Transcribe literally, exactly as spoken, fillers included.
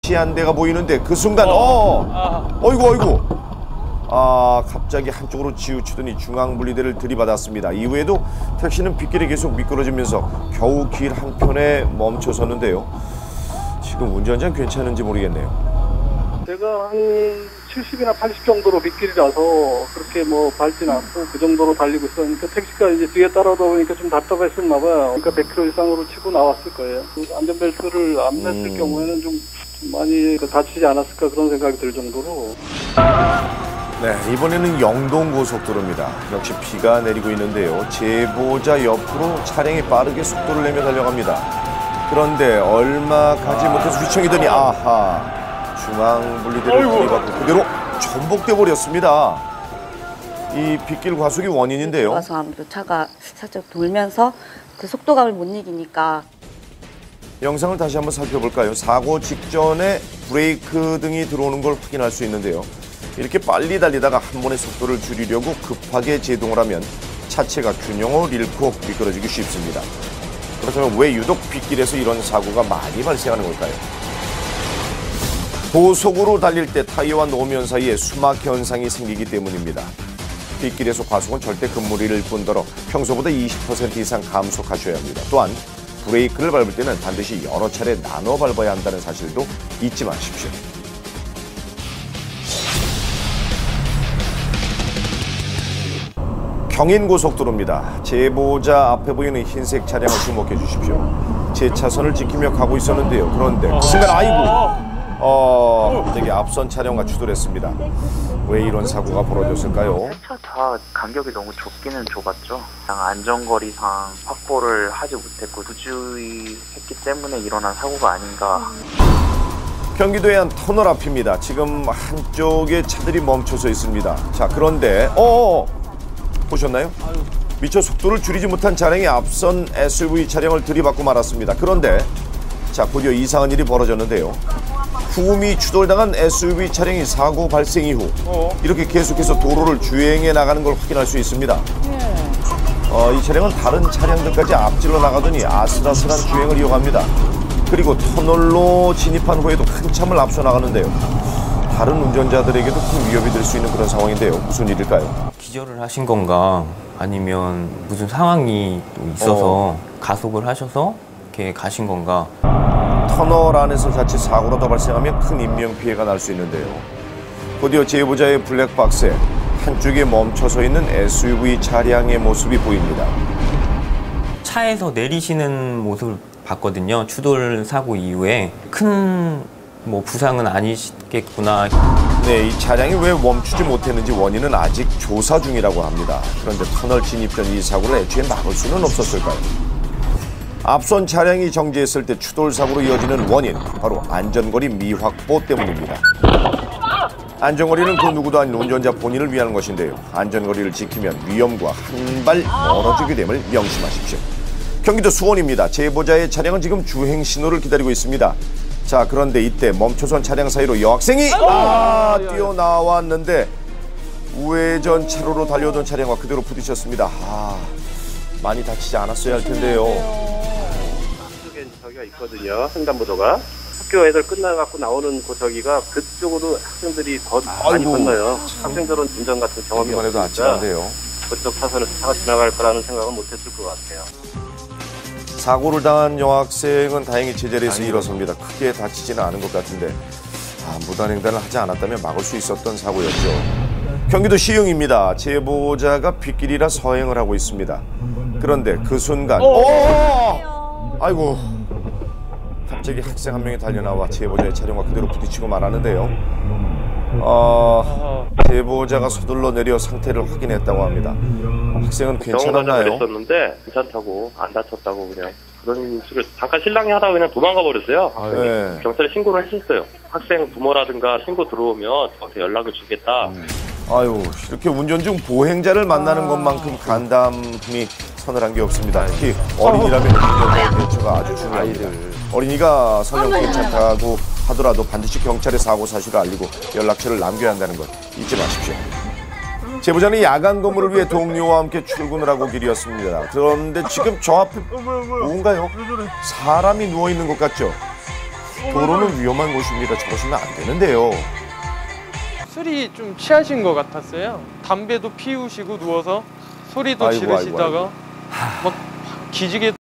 한 대가 보이는데 그 순간 어, 어이구 어이구 아 갑자기 한쪽으로 치우치더니 중앙분리대를 들이받았습니다. 이후에도 택시는 빗길에 계속 미끄러지면서 겨우 길 한편에 멈춰섰는데요. 지금 운전자는 괜찮은지 모르겠네요. 제가 한 칠십이나 팔십 정도로 빗길이라서 그렇게 뭐 밟진 않고 그 정도로 달리고 있었는데 택시가 이제 뒤에 따라오다 보니까 좀 답답했었나 봐요. 그러니까 백 킬로미터 이상으로 치고 나왔을 거예요. 안전벨트를 안 맸을 음. 경우에는 좀 많이 다치지 않았을까 그런 생각이 들 정도로. 네, 이번에는 영동고속도로입니다. 역시 비가 내리고 있는데요. 제보자 옆으로 차량이 빠르게 속도를 내며 달려갑니다. 그런데 얼마 가지 못해서 휘청이더니 아하, 중앙분리대를 들이받고 그대로 전복돼 버렸습니다. 이 빗길 과속이 원인인데요. 와서 아무래도 차가 살짝 돌면서 그 속도감을 못 이기니까. 영상을 다시 한번 살펴볼까요? 사고 직전에 브레이크 등이 들어오는 걸 확인할 수 있는데요. 이렇게 빨리 달리다가 한 번에 속도를 줄이려고 급하게 제동을 하면 차체가 균형을 잃고 미끄러지기 쉽습니다. 그렇다면 왜 유독 빗길에서 이런 사고가 많이 발생하는 걸까요? 고속으로 달릴 때 타이어와 노면 사이에 수막 현상이 생기기 때문입니다. 빗길에서 과속은 절대 금물일 뿐더러 평소보다 이십 퍼센트 이상 감속하셔야 합니다. 또한 브레이크를 밟을 때는 반드시 여러 차례 나눠 밟아야 한다는 사실도 잊지 마십시오. 경인고속도로입니다. 제보자 앞에 보이는 흰색 차량을 주목해 주십시오. 제 차선을 지키며 가고 있었는데요. 그런데 그 순간 아이고 어, 갑자기 앞선 차량과 추돌했습니다. 왜 이런 사고가 벌어졌을까요? 세 차 다 간격이 너무 좁기는 좁았죠. 안전거리상 확보를 하지 못했고 부주의했기 때문에 일어난 사고가 아닌가. 경기도의 한 터널 앞입니다. 지금 한쪽에 차들이 멈춰서 있습니다. 자, 그런데 어 보셨나요? 미처 속도를 줄이지 못한 차량이 앞선 에스유브이 차량을 들이받고 말았습니다. 그런데 자, 곧이어 이상한 일이 벌어졌는데요. 후미 추돌당한 에스유브이 차량이 사고 발생 이후 이렇게 계속해서 도로를 주행해 나가는 걸 확인할 수 있습니다. 어, 이 차량은 다른 차량들까지 앞질러 나가더니 아슬아슬한 주행을 이어갑니다. 그리고 터널로 진입한 후에도 한참을 앞서 나가는데요. 다른 운전자들에게도 큰 위협이 될 수 있는 그런 상황인데요. 무슨 일일까요? 기절을 하신 건가 아니면 무슨 상황이 또 있어서 어. 가속을 하셔서 이렇게 가신 건가. 터널 안에서 자칫 사고가 더 발생하면 큰 인명피해가 날 수 있는데요. 곧이어 제보자의 블랙박스에 한쪽에 멈춰서 있는 에스유브이 차량의 모습이 보입니다. 차에서 내리시는 모습을 봤거든요. 추돌 사고 이후에 큰 뭐 부상은 아니시겠구나. 네, 이 차량이 왜 멈추지 못했는지 원인은 아직 조사 중이라고 합니다. 그런데 터널 진입 전 이 사고를 애초에 막을 수는 없었을까요? 앞선 차량이 정지했을 때 추돌 사고로 이어지는 원인, 바로 안전거리 미확보 때문입니다. 안전거리는 그 누구도 아닌 운전자 본인을 위한 것인데요. 안전거리를 지키면 위험과 한 발 멀어지게 됨을 명심하십시오. 경기도 수원입니다. 제보자의 차량은 지금 주행 신호를 기다리고 있습니다. 자, 그런데 이때 멈춰선 차량 사이로 여학생이 아, 뛰어나왔는데 우회전 차로로 달려오던 차량과 그대로 부딪혔습니다. 아, 많이 다치지 않았어야 할 텐데요. 한쪽엔 저기가 있거든요. 횡단보도가. 학교 애들 끝나갖고 나오는 그 저기가 그쪽으로 학생들이 더 많이 건너요. 학생들은 운전 같은 경험이 해도 없으니까 아찔한데요. 그쪽 차선을 차가 지나갈 거라는 생각은 못했을 것 같아요. 사고를 당한 여학생은 다행히 제자리에서 일어섭니다. 크게 다치지는 않은 것 같은데 아, 무단횡단을 하지 않았다면 막을 수 있었던 사고였죠. 경기도 시흥입니다. 제보자가 빗길이라 서행을 하고 있습니다. 그런데 그 순간 오! 아이고, 갑자기 학생 한 명이 달려나와 제보자의 차량과 그대로 부딪히고 말았는데요. 어, 제보자가 서둘러 내려 상태를 확인했다고 합니다. 학생은 괜찮았나요? 그랬었는데 괜찮다고, 안 다쳤다고 그냥 그런 식으로 잠깐 실랑이 하다가 그냥 도망가 버렸어요. 아, 네. 경찰에 신고를 했었어요. 학생 부모라든가 신고 들어오면 저한테 연락을 주겠다. 음. 아유, 이렇게 운전 중 보행자를 만나는 것만큼 간담이 서늘한 게 없습니다. 특히 어린이라면 운전 대처가 아주 중요합니다. 어린이가 설령 괜찮다고 하더라도 반드시 경찰에 사고 사실을 알리고 연락처를 남겨야 한다는 것 잊지 마십시오. 제보자는 야간 근무를 위해 동료와 함께 출근을 하고 길이었습니다. 그런데 지금 저 앞에 뭔가요? 사람이 누워있는 것 같죠? 도로는 위험한 곳입니다. 저러시면 안 되는데요. 술이 좀 취하신 것 같았어요. 담배도 피우시고 누워서 소리도 아이고, 아이고, 지르시다가 막 기지개